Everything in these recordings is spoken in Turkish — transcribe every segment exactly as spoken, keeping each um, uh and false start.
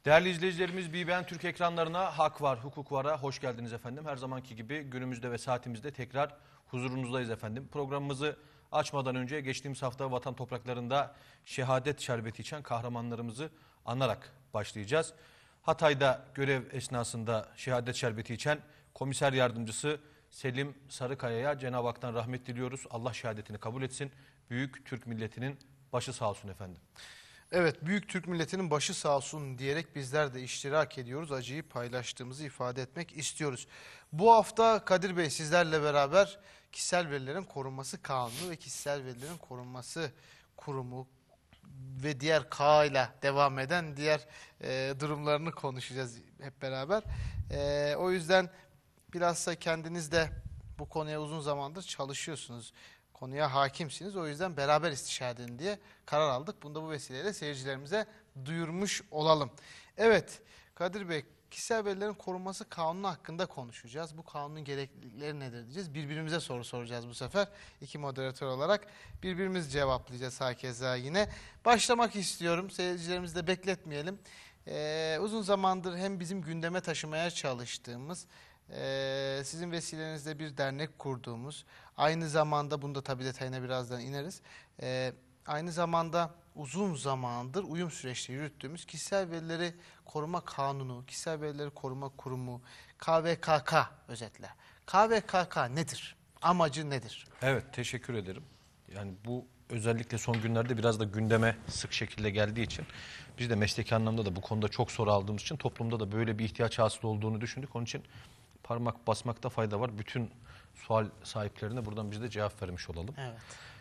Değerli izleyicilerimiz, B B N Türk ekranlarına Hak Var, Hukuk Var'a hoş geldiniz efendim. Her zamanki gibi günümüzde ve saatimizde tekrar huzurunuzdayız efendim. Programımızı açmadan önce geçtiğimiz hafta vatan topraklarında şehadet şerbeti içen kahramanlarımızı anarak başlayacağız. Hatay'da görev esnasında şehadet şerbeti içen komiser yardımcısı Selim Sarıkaya'ya Cenab-ı Hak'tan rahmet diliyoruz. Allah şehadetini kabul etsin. Büyük Türk milletinin başı sağ olsun efendim. Evet, büyük Türk milletinin başı sağ olsun diyerek bizler de iştirak ediyoruz. Acıyı paylaştığımızı ifade etmek istiyoruz. Bu hafta Kadir Bey sizlerle beraber kişisel verilerin korunması kanunu ve kişisel verilerin korunması kurumu ve diğer K ile devam eden diğer e, durumlarını konuşacağız hep beraber. E, o yüzden bilhassa kendiniz de bu konuya uzun zamandır çalışıyorsunuz. Konuya hakimsiniz. O yüzden beraber istişare edin diye karar aldık. Bunu da bu vesileyle seyircilerimize duyurmuş olalım. Evet Kadir Bey, kişisel verilerin korunması kanunu hakkında konuşacağız. Bu kanunun gereklilikleri nedir diyeceğiz. Birbirimize soru soracağız bu sefer. İki moderatör olarak birbirimiz cevaplayacağız hakeza yine. Başlamak istiyorum. Seyircilerimizi de bekletmeyelim. Ee, uzun zamandır hem bizim gündeme taşımaya çalıştığımız, Ee, sizin vesilenizle bir dernek kurduğumuz, aynı zamanda bunda tabi detayına birazdan ineriz. Ee, aynı zamanda uzun zamandır uyum süreçte yürüttüğümüz kişisel verileri koruma kanunu, kişisel verileri koruma kurumu, K V K K özetle. K V K K nedir? Amacı nedir? Evet, teşekkür ederim. Yani bu özellikle son günlerde biraz da gündeme sık şekilde geldiği için biz de mesleki anlamda da bu konuda çok soru aldığımız için toplumda da böyle bir ihtiyaç hasıl olduğunu düşündük. Onun için parmak basmakta fayda var. Bütün sual sahiplerine buradan biz de cevap vermiş olalım. Evet.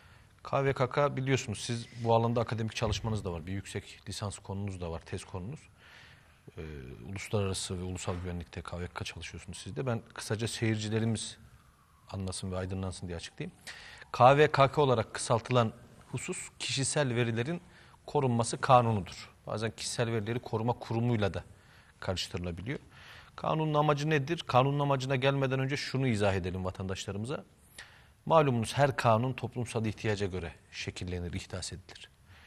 K V K K biliyorsunuz, siz bu alanda akademik çalışmanız da var. Bir yüksek lisans konunuz da var, tez konunuz. Ee, uluslararası ve ulusal güvenlikte K V K K çalışıyorsunuz siz de. Ben kısaca seyircilerimiz anlasın ve aydınlansın diye açıklayayım. K V K K olarak kısaltılan husus kişisel verilerin korunması kanunudur. Bazen kişisel verileri koruma kurumuyla da karıştırılabiliyor. Kanunun amacı nedir? Kanunun amacına gelmeden önce şunu izah edelim vatandaşlarımıza. Malumunuz her kanun toplumsal ihtiyaca göre şekillenir, ihdas edilir.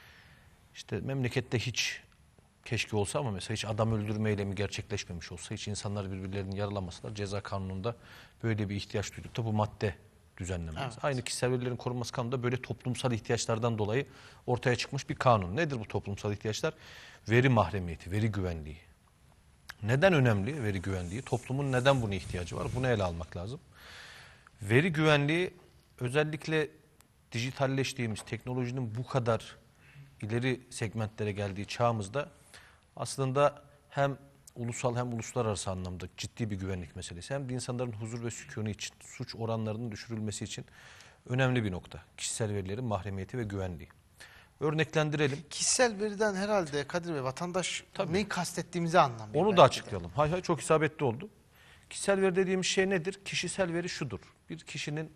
İşte memlekette hiç keşke olsa ama mesela hiç adam öldürme eylemi gerçekleşmemiş olsa, hiç insanlar birbirlerini yaralamasalar, ceza kanununda böyle bir ihtiyaç duyduk da bu madde düzenlenmez. Evet. Aynı kişisel verilerin korunması kanunu da böyle toplumsal ihtiyaçlardan dolayı ortaya çıkmış bir kanun. Nedir bu toplumsal ihtiyaçlar? Veri mahremiyeti, veri güvenliği. Neden önemli veri güvenliği? Toplumun neden buna ihtiyacı var? Bunu ele almak lazım. Veri güvenliği özellikle dijitalleştiğimiz, teknolojinin bu kadar ileri segmentlere geldiği çağımızda aslında hem ulusal hem uluslararası anlamda ciddi bir güvenlik meselesi. Hem de insanların huzur ve sükûnu için, suç oranlarının düşürülmesi için önemli bir nokta. Kişisel verilerin mahremiyeti ve güvenliği. Örneklendirelim. Kişisel veriden herhalde Kadir Bey vatandaş Tabii. neyi kastettiğimizi anlamıyor. Onu da açıklayalım. Hay hay, çok isabetli oldu. Kişisel veri dediğimiz şey nedir? Kişisel veri şudur. Bir kişinin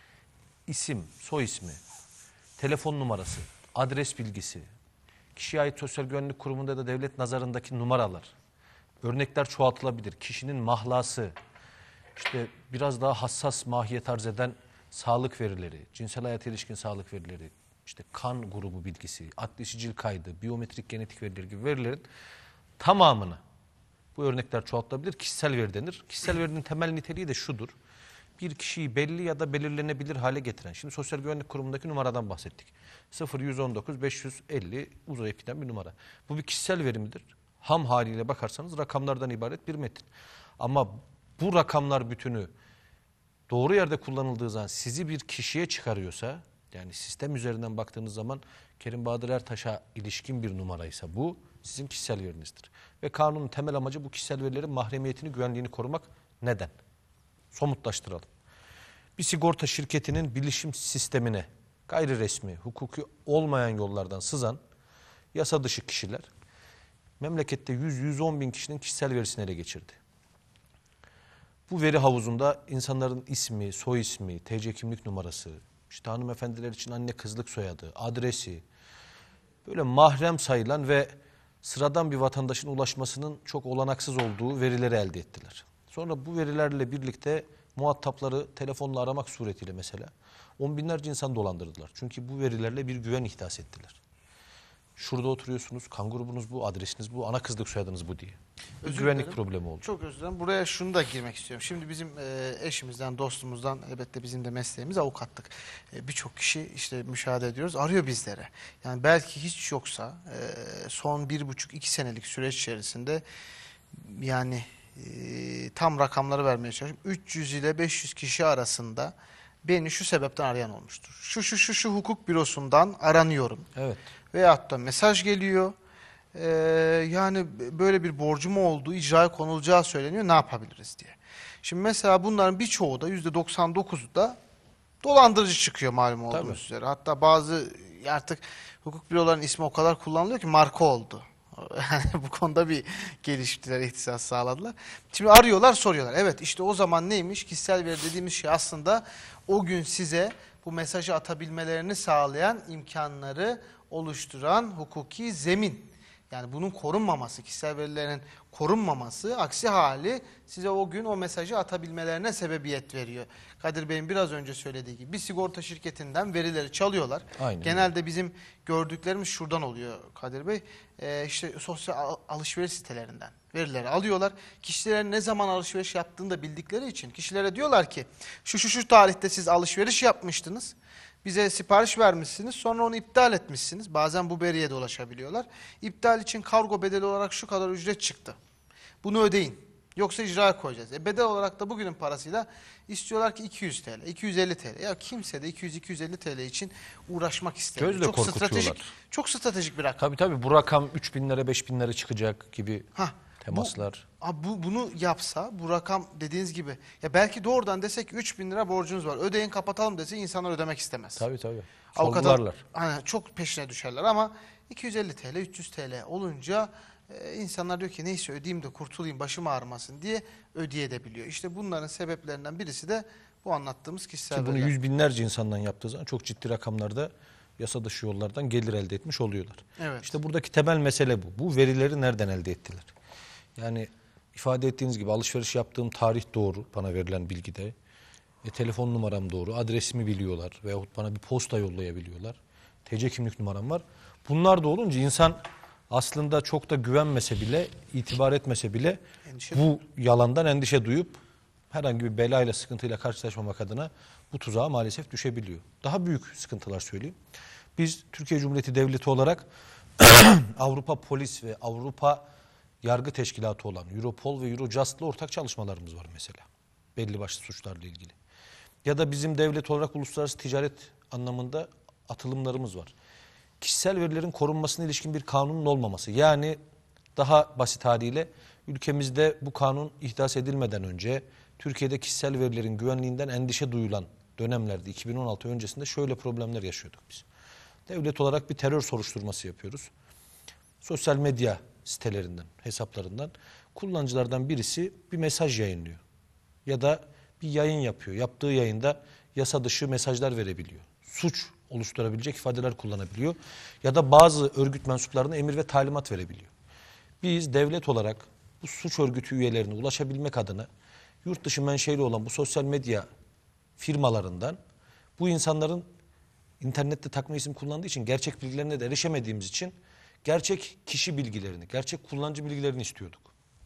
isim, soy ismi, telefon numarası, adres bilgisi, kişiye ait sosyal güvenlik kurumunda da devlet nazarındaki numaralar, örnekler çoğaltılabilir. Kişinin mahlası, işte biraz daha hassas mahiyet arz eden sağlık verileri, cinsel hayata ilişkin sağlık verileri, işte kan grubu bilgisi, adli sicil kaydı, biyometrik genetik verileri gibi verilerin tamamını, bu örnekler çoğaltılabilir, kişisel veri denir. Kişisel verinin temel niteliği de şudur. Bir kişiyi belli ya da belirlenebilir hale getiren. Şimdi Sosyal Güvenlik Kurumu'ndaki numaradan bahsettik. sıfır yüz on dokuz beş yüz elli uzayıp giden bir numara. Bu bir kişisel veri midir? Ham haliyle bakarsanız rakamlardan ibaret bir metin. Ama bu rakamlar bütünü doğru yerde kullanıldığı zaman sizi bir kişiye çıkarıyorsa, yani sistem üzerinden baktığınız zaman Kerim Bahadır Ertaş'a ilişkin bir numaraysa bu sizin kişisel verinizdir. Ve kanunun temel amacı bu kişisel verilerin mahremiyetini, güvenliğini korumak. Neden? Somutlaştıralım. Bir sigorta şirketinin bilişim sistemine gayri resmi, hukuki olmayan yollardan sızan yasa dışı kişiler memlekette yüz yüz on bin kişinin kişisel verisini ele geçirdi. Bu veri havuzunda insanların ismi, soy ismi, T C kimlik numarası, işte hanımefendiler için anne kızlık soyadı, adresi, böyle mahrem sayılan ve sıradan bir vatandaşın ulaşmasının çok olanaksız olduğu verileri elde ettiler. Sonra bu verilerle birlikte muhatapları telefonla aramak suretiyle mesela on binlerce insan dolandırdılar. Çünkü bu verilerle bir güven ihdas ettiler. Şurada oturuyorsunuz, kan grubunuz bu, adresiniz bu, ana kızlık soyadınız bu diye. Bir Özür güvenlik dilerim. problemi oldu. Çok özür dilerim. Buraya şunu da girmek istiyorum. Şimdi bizim e, eşimizden, dostumuzdan, elbette bizim de mesleğimiz avukatlık. E, Birçok kişi işte müşahede ediyoruz, arıyor bizlere. Yani belki hiç yoksa e, son bir buçuk iki senelik süreç içerisinde yani e, tam rakamları vermeye çalışıyorum. üç yüz ile beş yüz kişi arasında beni şu sebepten arayan olmuştur. Şu şu şu şu hukuk bürosundan aranıyorum. Evet. Veyahut da mesaj geliyor. Ee, yani böyle bir borcum olduğu, icraya konulacağı söyleniyor. Ne yapabiliriz diye. Şimdi mesela bunların birçoğu da yüzde doksan dokuzu da dolandırıcı çıkıyor malum olduğunuz Tabii. üzere. Hatta bazı artık hukuk bürolarının ismi o kadar kullanılıyor ki marka oldu. Yani bu konuda bir geliştiler, ihtisas sağladılar. Şimdi arıyorlar, soruyorlar. Evet, işte o zaman neymiş? Kişisel veri dediğimiz şey aslında o gün size bu mesajı atabilmelerini sağlayan imkanları oluşturan hukuki zemin. Yani bunun korunmaması, kişisel verilerin korunmaması, aksi hali size o gün o mesajı atabilmelerine sebebiyet veriyor. Kadir Bey'in biraz önce söylediği gibi bir sigorta şirketinden verileri çalıyorlar. Aynen. Genelde bizim gördüklerimiz şuradan oluyor Kadir Bey. Ee, işte sosyal al- alışveriş sitelerinden verileri alıyorlar. Kişilerin ne zaman alışveriş yaptığını da bildikleri için kişilere diyorlar ki şu şu şu tarihte siz alışveriş yapmıştınız. Bize sipariş vermişsiniz, sonra onu iptal etmişsiniz. Bazen bu beriye de ulaşabiliyorlar. İptal için kargo bedeli olarak şu kadar ücret çıktı. Bunu ödeyin. Yoksa icraya koyacağız. E bedel olarak da bugünün parasıyla istiyorlar ki iki yüz TL, iki yüz elli TL. Ya kimse de iki yüz iki yüz elli TL için uğraşmak istemiyor. Gözle Çok korkutuyorlar. stratejik, çok stratejik bir rakam. Tabii tabii bu rakam üç bin lira beş bin lira çıkacak gibi Hah, temaslar. Bu, abi bu, bunu yapsa bu rakam dediğiniz gibi ya belki doğrudan desek ki üç bin lira borcunuz var ödeyin kapatalım dese insanlar ödemek istemez. Tabii tabii. Avukata Sorgularlar. hani çok peşine düşerler ama iki yüz elli TL üç yüz TL olunca e, insanlar diyor ki neyse ödeyeyim de kurtulayım başım ağrımasın diye ödeyebiliyor. İşte bunların sebeplerinden birisi de bu anlattığımız kişisel Ki bunu veriler. yüz binlerce insandan yaptığı zaman çok ciddi rakamlarda yasa dışı yollardan gelir elde etmiş oluyorlar. Evet. İşte buradaki temel mesele bu. Bu verileri nereden elde ettiler? Yani ifade ettiğiniz gibi alışveriş yaptığım tarih doğru bana verilen bilgide. E, telefon numaram doğru, adresimi biliyorlar veyahut bana bir posta yollayabiliyorlar. T C kimlik numaram var. Bunlar da olunca insan aslında çok da güvenmese bile, itibar etmese bile Endişe bu yalandan endişe duyup herhangi bir belayla, sıkıntıyla karşılaşmamak adına bu tuzağa maalesef düşebiliyor. Daha büyük sıkıntılar söyleyeyim. Biz Türkiye Cumhuriyeti Devleti olarak Avrupa Polis ve Avrupa Yargı Teşkilatı olan Europol ve Eurojust'la ortak çalışmalarımız var mesela. Belli başlı suçlarla ilgili. Ya da bizim devlet olarak uluslararası ticaret anlamında atılımlarımız var. Kişisel verilerin korunmasına ilişkin bir kanunun olmaması. Yani daha basit haliyle ülkemizde bu kanun ihdas edilmeden önce Türkiye'de kişisel verilerin güvenliğinden endişe duyulan dönemlerde iki bin on altı öncesinde şöyle problemler yaşıyorduk biz. Devlet olarak bir terör soruşturması yapıyoruz. Sosyal medya sitelerinden, hesaplarından kullanıcılardan birisi bir mesaj yayınlıyor. Ya da bir yayın yapıyor. Yaptığı yayında yasa dışı mesajlar verebiliyor. Suç oluşturabilecek ifadeler kullanabiliyor. Ya da bazı örgüt mensuplarına emir ve talimat verebiliyor. Biz devlet olarak bu suç örgütü üyelerine ulaşabilmek adına yurt dışı menşeli olan bu sosyal medya firmalarından bu insanların internette takma isim kullandığı için gerçek bilgilerine de erişemediğimiz için gerçek kişi bilgilerini, gerçek kullanıcı bilgilerini istiyorduk.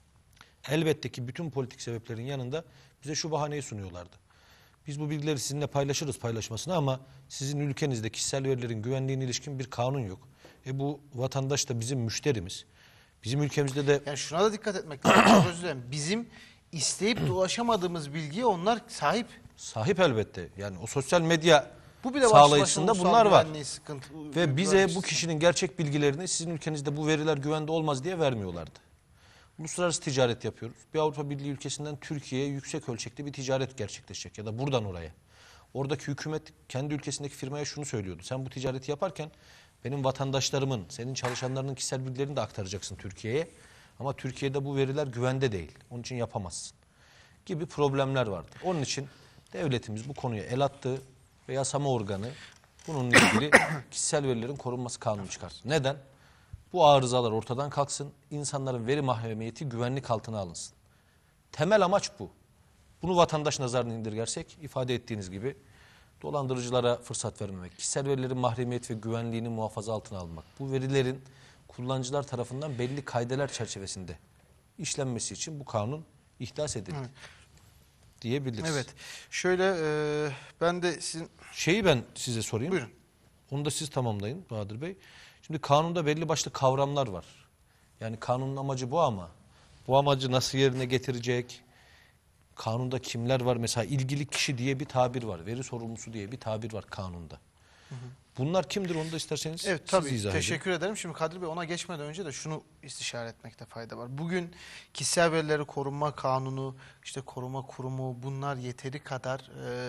Elbette ki bütün politik sebeplerin yanında bize şu bahaneyi sunuyorlardı. Biz bu bilgileri sizinle paylaşırız paylaşmasına ama sizin ülkenizde kişisel verilerin güvenliğine ilişkin bir kanun yok. E bu vatandaş da bizim müşterimiz. Bizim ülkemizde de... Yani şuna da dikkat etmek lazım. Çok özür dilerim. Bizim isteyip de ulaşamadığımız bilgiye onlar sahip. Sahip elbette. Yani o sosyal medya Bu bile sağlayıcısında ulusal bunlar var. güvenliği sıkıntı, Ve bize güvenlik bu kişinin gerçek bilgilerini sizin ülkenizde bu veriler güvende olmaz diye vermiyorlardı. Uluslararası ticaret yapıyoruz. Bir Avrupa Birliği ülkesinden Türkiye'ye yüksek ölçekli bir ticaret gerçekleşecek ya da buradan oraya. Oradaki hükümet kendi ülkesindeki firmaya şunu söylüyordu. Sen bu ticareti yaparken benim vatandaşlarımın, senin çalışanlarının kişisel bilgilerini de aktaracaksın Türkiye'ye. Ama Türkiye'de bu veriler güvende değil. Onun için yapamazsın. Gibi problemler vardı. Onun için devletimiz bu konuya el attı ve yasama organı bununla ilgili kişisel verilerin korunması kanunu çıkarttı. Neden? Bu arızalar ortadan kalksın, insanların veri mahremiyeti güvenlik altına alınsın. Temel amaç bu. Bunu vatandaş nazarına indirgersek ifade ettiğiniz gibi dolandırıcılara fırsat vermemek, kişisel verilerin mahremiyet ve güvenliğini muhafaza altına almak, bu verilerin kullanıcılar tarafından belli kaideler çerçevesinde işlenmesi için bu kanun ihdas edildi. Evet. Diyebiliriz. Evet. Şöyle e, ben de sizin... Şeyi ben size sorayım. Buyurun. Onu da siz tamamlayın Bahadır Bey. Şimdi kanunda belli başlı kavramlar var. Yani kanunun amacı bu ama bu amacı nasıl yerine getirecek? Kanunda kimler var? Mesela ilgili kişi diye bir tabir var. Veri sorumlusu diye bir tabir var kanunda. Hı hı. Bunlar kimdir onu da isterseniz evet, siz tabii, izah teşekkür edin. ederim. Şimdi Kadir Bey ona geçmeden önce de şunu istişare etmekte fayda var. Bugün kişisel verileri koruma kanunu, işte koruma kurumu bunlar yeteri kadar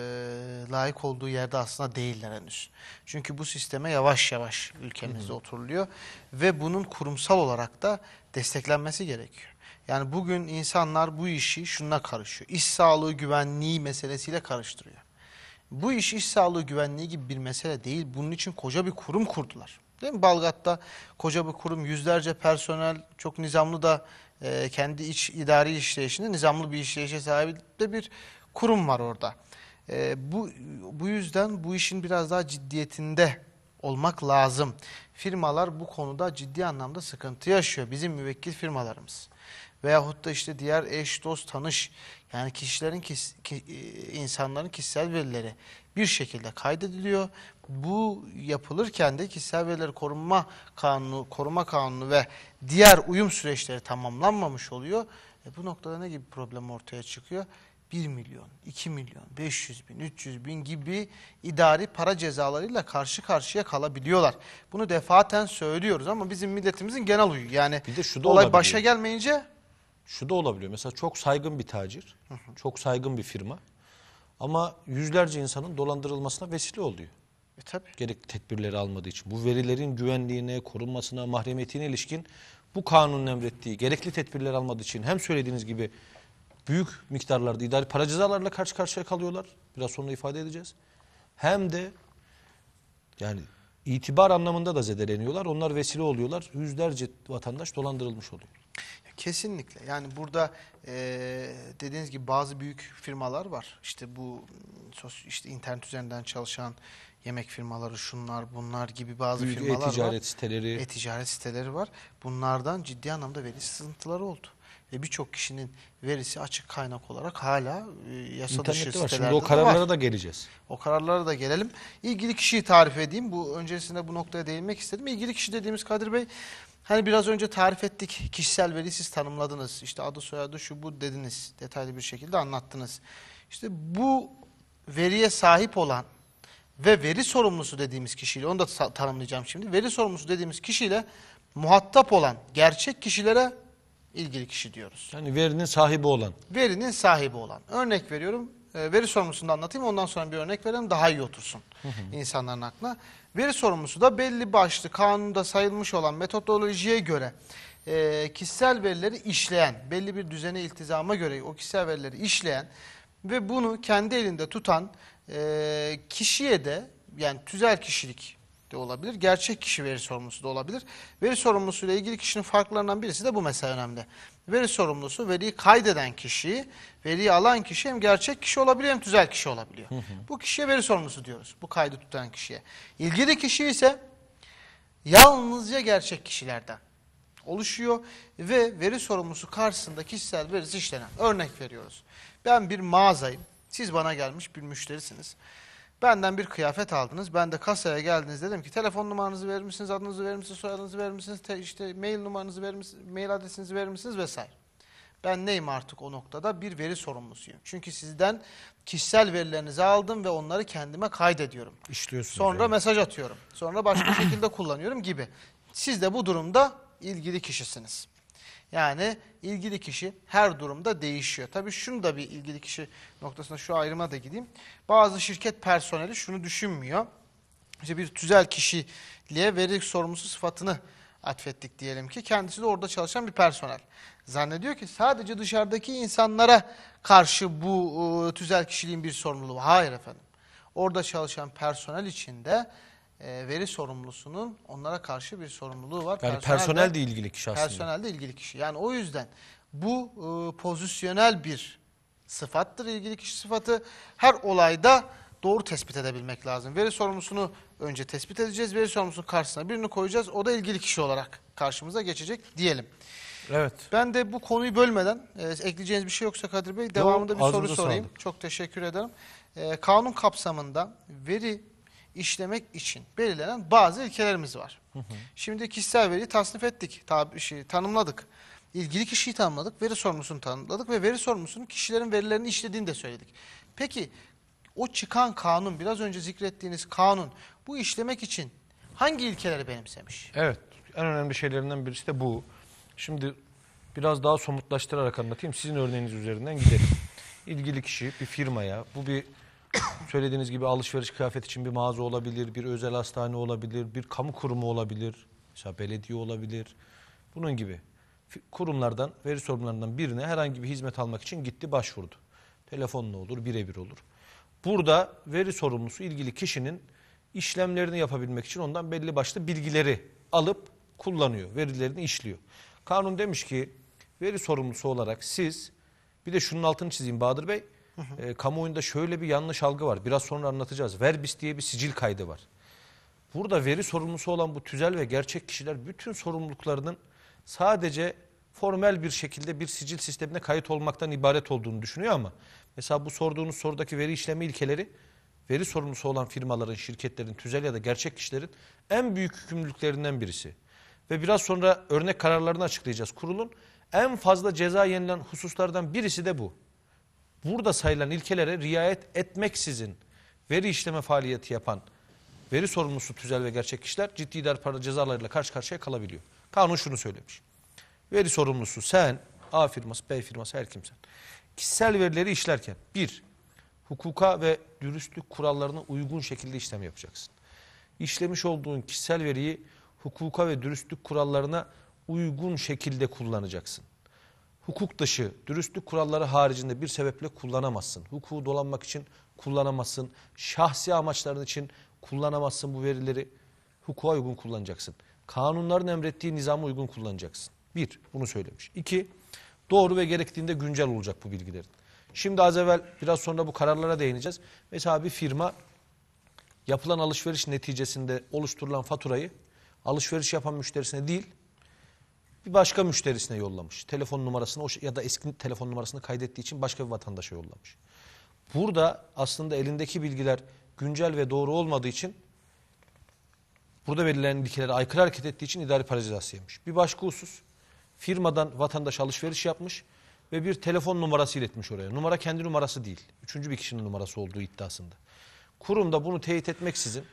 e, layık olduğu yerde aslında değiller henüz. Çünkü bu sisteme yavaş yavaş ülkemizde hı hı. oturuluyor ve bunun kurumsal olarak da desteklenmesi gerekiyor. Yani bugün insanlar bu işi şununla karışıyor. İş sağlığı güvenliği meselesiyle karıştırıyor. Bu iş iş sağlığı güvenliği gibi bir mesele değil. Bunun için koca bir kurum kurdular. Değil mi? Balgat'ta koca bir kurum, yüzlerce personel, çok nizamlı da e, kendi iç idari işleyişinde nizamlı bir işleyişe sahip de bir kurum var orada. E, bu, bu yüzden bu işin biraz daha ciddiyetinde olmak lazım. Firmalar bu konuda ciddi anlamda sıkıntı yaşıyor. Bizim müvekkil firmalarımız. Veyahut da işte diğer eş, dost, tanış yani kişilerin, kis, ki, insanların kişisel verileri bir şekilde kaydediliyor. Bu yapılırken de kişisel verileri koruma kanunu, koruma kanunu ve diğer uyum süreçleri tamamlanmamış oluyor. E bu noktada ne gibi problem ortaya çıkıyor? bir milyon, iki milyon, beş yüz bin, üç yüz bin gibi idari para cezalarıyla karşı karşıya kalabiliyorlar. Bunu defaten söylüyoruz ama bizim milletimizin genel huyu. Yani bir de şu da olay olabiliyor. başa gelmeyince... Şu da olabiliyor. Mesela çok saygın bir tacir, hı hı. çok saygın bir firma ama yüzlerce insanın dolandırılmasına vesile oluyor. E, tabii. Gerekli tedbirleri almadığı için. Bu verilerin güvenliğine, korunmasına, mahremiyetine ilişkin bu kanunun emrettiği gerekli tedbirleri almadığı için hem söylediğiniz gibi büyük miktarlarda idari para cezalarıyla karşı karşıya kalıyorlar. Biraz sonra ifade edeceğiz. Hem de yani itibar anlamında da zedeleniyorlar. Onlar vesile oluyorlar. Yüzlerce vatandaş dolandırılmış oluyor. Kesinlikle. Yani burada e, dediğiniz gibi bazı büyük firmalar var. İşte bu işte internet üzerinden çalışan yemek firmaları, şunlar bunlar gibi bazı büyük firmalar e-ticaret var. siteleri. E-ticaret siteleri var. Bunlardan ciddi anlamda veri sızıntıları oldu. Ve birçok kişinin verisi açık kaynak olarak hala e, yasa İnternette dışı var. sitelerde Şimdi o kararlara var. da geleceğiz. O kararlara da gelelim. İlgili kişiyi tarif edeyim. Bu öncesinde bu noktaya değinmek istedim. İlgili kişi dediğimiz Kadir Bey, hani biraz önce tarif ettik. Kişisel veri siz tanımladınız. İşte adı soyadı şu bu dediniz. Detaylı bir şekilde anlattınız. İşte bu veriye sahip olan ve veri sorumlusu dediğimiz kişiyle, onu da tanımlayacağım şimdi. Veri sorumlusu dediğimiz kişiyle muhatap olan gerçek kişilere ilgili kişi diyoruz. Yani verinin sahibi olan. Verinin sahibi olan. Örnek veriyorum. E, veri sorumlusunu da anlatayım. Ondan sonra bir örnek verelim. Daha iyi otursun hı hı. insanların aklına. Veri sorumlusu da belli başlı kanunda sayılmış olan metodolojiye göre e, kişisel verileri işleyen, belli bir düzene iltizama göre o kişisel verileri işleyen ve bunu kendi elinde tutan e, kişiye de, yani tüzel kişilik de olabilir, gerçek kişi veri sorumlusu da olabilir. Veri sorumlusu ile ilgili kişinin farklarından birisi de bu mesela önemli. Veri sorumlusu veriyi kaydeden kişi, veriyi alan kişi hem gerçek kişi olabiliyor hem tüzel kişi olabiliyor. Hı hı. Bu kişiye veri sorumlusu diyoruz. Bu kaydı tutan kişiye. İlgili kişi ise yalnızca gerçek kişilerden oluşuyor ve veri sorumlusu karşısında kişisel verisi işlenen. Örnek veriyoruz. Ben bir mağazayım. Siz bana gelmiş bir müşterisiniz. Benden bir kıyafet aldınız. Ben de kasaya geldiniz, dedim ki telefon numaranızı verir misiniz, adınızı verir misiniz, soyadınızı verir misiniz, işte mail numaranızı verir misiniz, mail adresinizi verir misiniz vesaire. Ben neyim artık o noktada? Bir veri sorumlusuyum. Çünkü sizden kişisel verilerinizi aldım ve onları kendime kaydediyorum. İşliyorsunuz. Sonra yani. mesaj atıyorum. Sonra başka şekilde kullanıyorum gibi. Siz de bu durumda ilgili kişisiniz. Yani ilgili kişi her durumda değişiyor. Tabii şunu da bir ilgili kişi noktasında şu ayrıma da gideyim. Bazı şirket personeli şunu düşünmüyor. İşte bir tüzel kişiliğe veri sorumlusu sıfatını atfettik diyelim ki. Kendisi de orada çalışan bir personel. Zannediyor ki sadece dışarıdaki insanlara karşı bu e, tüzel kişiliğin bir sorumluluğu var. Hayır efendim. Orada çalışan personel içinde e, veri sorumlusunun onlara karşı bir sorumluluğu var. Yani personel, personel de ilgili kişi aslında. Personel de ilgili kişi. Yani o yüzden bu e, pozisyonel bir sıfattır, ilgili kişi sıfatı. Her olayda doğru tespit edebilmek lazım. Veri sorumlusunu önce tespit edeceğiz. Veri sorumlusunun karşısına birini koyacağız. O da ilgili kişi olarak karşımıza geçecek diyelim. Evet. Ben de bu konuyu bölmeden e, ekleyeceğiniz bir şey yoksa Kadir Bey devamında bir soru ağzınıza sorayım. sağlık. Çok teşekkür ederim. E, kanun kapsamında veri işlemek için belirlenen bazı ilkelerimiz var. Hı hı. Şimdi kişisel veriyi tasnif ettik, tabi, şey, tanımladık. İlgili kişiyi tanımladık, veri sorumlusunu tanımladık ve veri sorumlusunun kişilerin verilerini işlediğini de söyledik. Peki o çıkan kanun, biraz önce zikrettiğiniz kanun bu işlemek için hangi ilkeleri benimsemiş? Evet, en önemli şeylerinden birisi de bu. Şimdi biraz daha somutlaştırarak anlatayım. Sizin örneğiniz üzerinden gidelim. İlgili kişi bir firmaya, bu bir söylediğiniz gibi alışveriş kıyafet için bir mağaza olabilir, bir özel hastane olabilir, bir kamu kurumu olabilir, mesela belediye olabilir. Bunun gibi kurumlardan, veri sorumlularından birine herhangi bir hizmet almak için gitti, başvurdu. Telefonla olur, birebir olur. Burada veri sorumlusu ilgili kişinin işlemlerini yapabilmek için ondan belli başlı bilgileri alıp kullanıyor, verilerini işliyor. Kanun demiş ki veri sorumlusu olarak siz, bir de şunun altını çizeyim Bahadır Bey, hı hı. E, kamuoyunda şöyle bir yanlış algı var, biraz sonra anlatacağız. Verbis diye bir sicil kaydı var. Burada veri sorumlusu olan bu tüzel ve gerçek kişiler bütün sorumluluklarının sadece formel bir şekilde bir sicil sistemine kayıt olmaktan ibaret olduğunu düşünüyor ama mesela bu sorduğunuz sorudaki veri işleme ilkeleri veri sorumlusu olan firmaların, şirketlerin, tüzel ya da gerçek kişilerin en büyük yükümlülüklerinden birisi. Ve biraz sonra örnek kararlarını açıklayacağız. Kurulun en fazla ceza yenilen hususlardan birisi de bu. Burada sayılan ilkelere riayet etmeksizin veri işleme faaliyeti yapan veri sorumlusu tüzel ve gerçek kişiler ciddi idari para cezalarıyla karşı karşıya kalabiliyor. Kanun şunu söylemiş. Veri sorumlusu sen, A firması, B firması, her kimsen. Kişisel verileri işlerken bir, hukuka ve dürüstlük kurallarına uygun şekilde işlem yapacaksın. İşlemiş olduğun kişisel veriyi hukuka ve dürüstlük kurallarına uygun şekilde kullanacaksın. Hukuk dışı, dürüstlük kuralları haricinde bir sebeple kullanamazsın. Hukuku dolanmak için kullanamazsın. Şahsi amaçların için kullanamazsın bu verileri. Hukuka uygun kullanacaksın. Kanunların emrettiği nizama uygun kullanacaksın. Bir, bunu söylemiş. İki, doğru ve gerektiğinde güncel olacak bu bilgilerin. Şimdi az evvel biraz sonra bu kararlara değineceğiz. Mesela bir firma yapılan alışveriş neticesinde oluşturulan faturayı alışveriş yapan müşterisine değil, bir başka müşterisine yollamış. Telefon numarasını ya da eski telefon numarasını kaydettiği için başka bir vatandaşa yollamış. Burada aslında elindeki bilgiler güncel ve doğru olmadığı için, burada belirlenen ilkelere aykırı hareket ettiği için idari para cezası yemiş. Bir başka husus, firmadan vatandaş alışveriş yapmış ve bir telefon numarası iletmiş oraya. Numara kendi numarası değil, üçüncü bir kişinin numarası olduğu iddiasında. Kurum da bunu teyit etmeksizin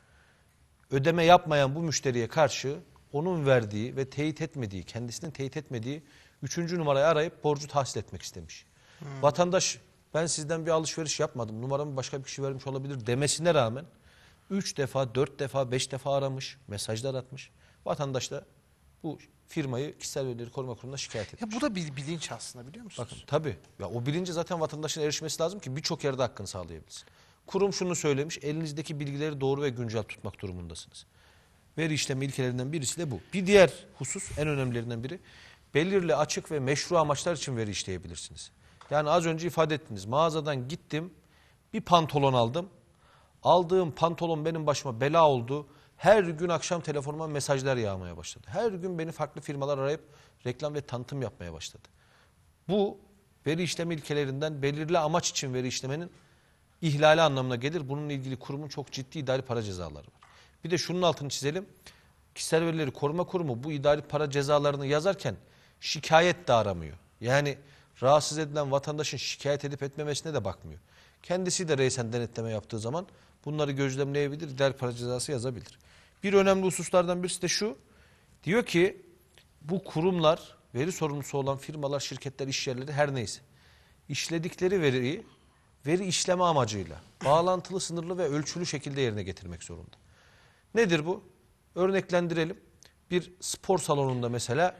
ödeme yapmayan bu müşteriye karşı onun verdiği ve teyit etmediği, kendisinin teyit etmediği üçüncü numarayı arayıp borcu tahsil etmek istemiş. Hmm. Vatandaş ben sizden bir alışveriş yapmadım, numaramı başka bir kişi vermiş olabilir demesine rağmen üç defa, dört defa, beş defa aramış, mesajlar atmış. Vatandaş da bu firmayı Kişisel Verileri Koruma Kurumu'na şikayet etmiş. Ya bu da bir bilinç aslında, biliyor musunuz? Bakın tabii. Ya o bilince zaten vatandaşın erişmesi lazım ki birçok yerde hakkını sağlayabilsin. Kurum şunu söylemiş, elinizdeki bilgileri doğru ve güncel tutmak durumundasınız. Veri işleme ilkelerinden birisi de bu. Bir diğer husus, en önemlilerinden biri, belirli açık ve meşru amaçlar için veri işleyebilirsiniz. Yani az önce ifade ettiniz, mağazadan gittim, bir pantolon aldım. Aldığım pantolon benim başıma bela oldu. Her gün akşam telefonuma mesajlar yağmaya başladı. Her gün beni farklı firmalar arayıp reklam ve tanıtım yapmaya başladı. Bu veri işleme ilkelerinden belirli amaç için veri işlemenin ihlali anlamına gelir. Bununla ilgili kurumun çok ciddi idari para cezaları var. Bir de şunun altını çizelim. Kişisel Verileri Koruma Kurumu bu idari para cezalarını yazarken şikayet de aramıyor. Yani rahatsız edilen vatandaşın şikayet edip etmemesine de bakmıyor. Kendisi de reysen denetleme yaptığı zaman bunları gözlemleyebilir, idari para cezası yazabilir. Bir önemli hususlardan birisi de şu. Diyor ki bu kurumlar, veri sorumlusu olan firmalar, şirketler, işyerleri her neyse işledikleri veriyi veri işleme amacıyla bağlantılı, sınırlı ve ölçülü şekilde yerine getirmek zorunda. Nedir bu? Örneklendirelim. Bir spor salonunda mesela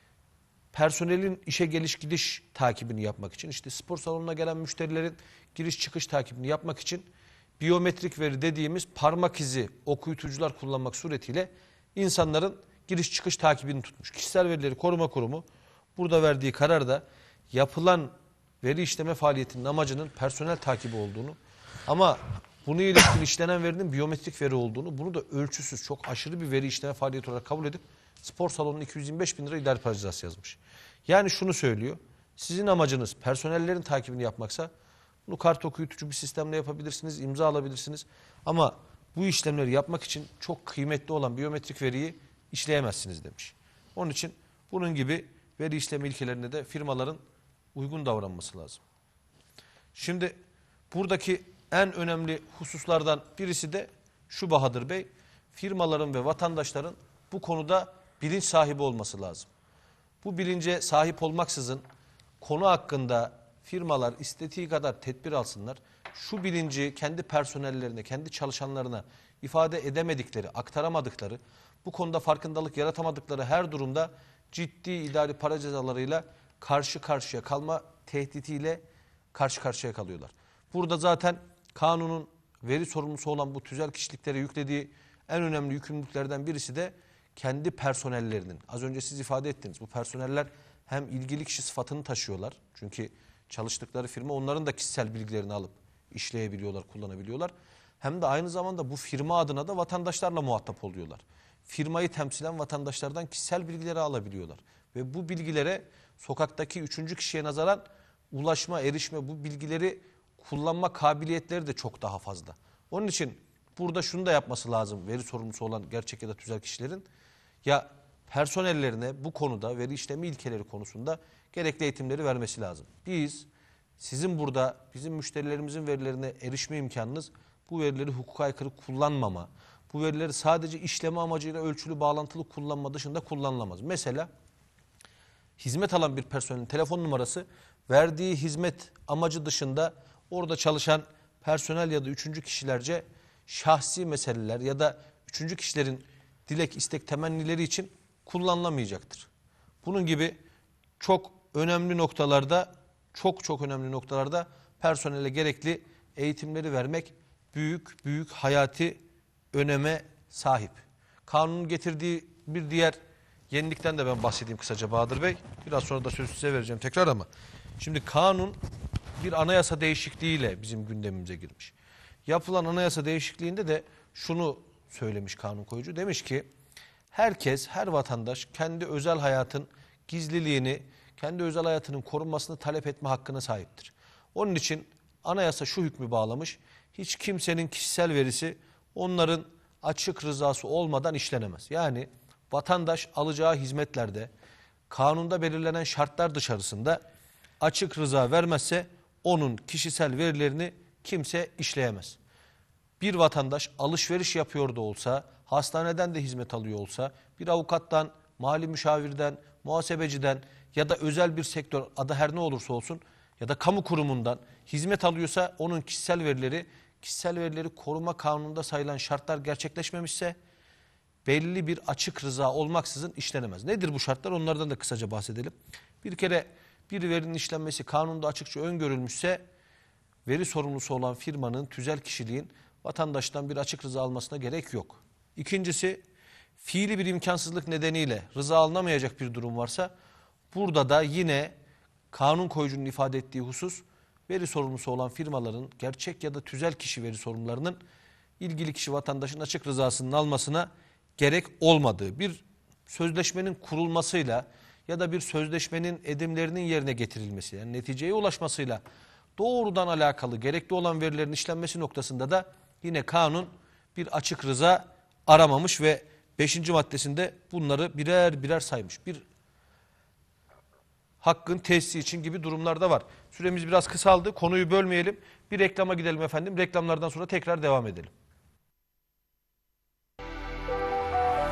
personelin işe geliş gidiş takibini yapmak için, işte spor salonuna gelen müşterilerin giriş çıkış takibini yapmak için biyometrik veri dediğimiz parmak izi okuyucular kullanmak suretiyle insanların giriş çıkış takibini tutmuş. Kişisel Verileri Koruma Kurumu burada verdiği kararda yapılan veri işleme faaliyetinin amacının personel takibi olduğunu ama Buna ilişkin işlenen verinin biyometrik veri olduğunu, bunu da ölçüsüz, çok aşırı bir veri işleme faaliyeti olarak kabul edip spor salonuna iki yüz yirmi beş bin lira idari para cezası yazmış. Yani şunu söylüyor, sizin amacınız personellerin takibini yapmaksa bunu kart okuyutucu bir sistemle yapabilirsiniz, imza alabilirsiniz. Ama bu işlemleri yapmak için çok kıymetli olan biyometrik veriyi işleyemezsiniz demiş. Onun için bunun gibi veri işleme ilkelerine de firmaların uygun davranması lazım. Şimdi buradaki en önemli hususlardan birisi de şu Bahadır Bey, firmaların ve vatandaşların bu konuda bilinç sahibi olması lazım. Bu bilince sahip olmaksızın konu hakkında firmalar istediği kadar tedbir alsınlar. Şu bilinci kendi personellerine, kendi çalışanlarına ifade edemedikleri, aktaramadıkları, bu konuda farkındalık yaratamadıkları her durumda ciddi idari para cezalarıyla karşı karşıya kalma tehdidiyle karşı karşıya kalıyorlar. Burada zaten kanunun veri sorumlusu olan bu tüzel kişiliklere yüklediği en önemli yükümlülüklerden birisi de kendi personellerinin. Az önce siz ifade ettiniz. Bu personeller hem ilgili kişi sıfatını taşıyorlar. Çünkü çalıştıkları firma onların da kişisel bilgilerini alıp işleyebiliyorlar, kullanabiliyorlar. Hem de aynı zamanda bu firma adına da vatandaşlarla muhatap oluyorlar. Firmayı temsilen vatandaşlardan kişisel bilgileri alabiliyorlar. Ve bu bilgilere sokaktaki üçüncü kişiye nazaran ulaşma, erişme, bu bilgileri kullanma kabiliyetleri de çok daha fazla. Onun için burada şunu da yapması lazım veri sorumlusu olan gerçek ya da tüzel kişilerin. Ya personellerine bu konuda veri işlemi ilkeleri konusunda gerekli eğitimleri vermesi lazım. Biz sizin burada bizim müşterilerimizin verilerine erişme imkanınız bu verileri hukuka aykırı kullanmama, bu verileri sadece işleme amacıyla ölçülü bağlantılı kullanma dışında kullanılamaz. Mesela hizmet alan bir personelin telefon numarası verdiği hizmet amacı dışında orada çalışan personel ya da üçüncü kişilerce şahsi meseleler ya da üçüncü kişilerin dilek, istek, temennileri için kullanılamayacaktır. Bunun gibi çok önemli noktalarda, çok çok önemli noktalarda personele gerekli eğitimleri vermek büyük büyük hayati öneme sahip. Kanunun getirdiği bir diğer yenilikten de ben bahsedeyim kısaca Bahadır Bey. Biraz sonra da sözü size vereceğim tekrar ama. Şimdi kanun bir anayasa değişikliğiyle bizim gündemimize girmiş. Yapılan anayasa değişikliğinde de şunu söylemiş kanun koyucu. Demiş ki herkes, her vatandaş kendi özel hayatın gizliliğini, kendi özel hayatının korunmasını talep etme hakkına sahiptir. Onun için anayasa şu hükmü bağlamış. Hiç kimsenin kişisel verisi onların açık rızası olmadan işlenemez. Yani vatandaş alacağı hizmetlerde kanunda belirlenen şartlar dışarısında açık rıza vermezse onun kişisel verilerini kimse işleyemez. Bir vatandaş alışveriş yapıyor da olsa, hastaneden de hizmet alıyor olsa, bir avukattan, mali müşavirden, muhasebeciden ya da özel bir sektör adı her ne olursa olsun ya da kamu kurumundan hizmet alıyorsa onun kişisel verileri, kişisel verileri koruma kanununda sayılan şartlar gerçekleşmemişse belli bir açık rıza olmaksızın işlenemez. Nedir bu şartlar? Onlardan da kısaca bahsedelim. Bir kere bir verinin işlenmesi kanunda açıkça öngörülmüşse veri sorumlusu olan firmanın, tüzel kişiliğin vatandaştan bir açık rıza almasına gerek yok. İkincisi, fiili bir imkansızlık nedeniyle rıza alınamayacak bir durum varsa burada da yine kanun koyucunun ifade ettiği husus veri sorumlusu olan firmaların gerçek ya da tüzel kişi veri sorumlularının ilgili kişi vatandaşın açık rızasının almasına gerek olmadığı bir sözleşmenin kurulmasıyla ya da bir sözleşmenin edimlerinin yerine getirilmesi, yani neticeye ulaşmasıyla doğrudan alakalı gerekli olan verilerin işlenmesi noktasında da yine kanun bir açık rıza aramamış ve beşinci maddesinde bunları birer birer saymış. Bir hakkın tesisi için gibi durumlar da var. Süremiz biraz kısaldı. Konuyu bölmeyelim. Bir reklama gidelim efendim. Reklamlardan sonra tekrar devam edelim.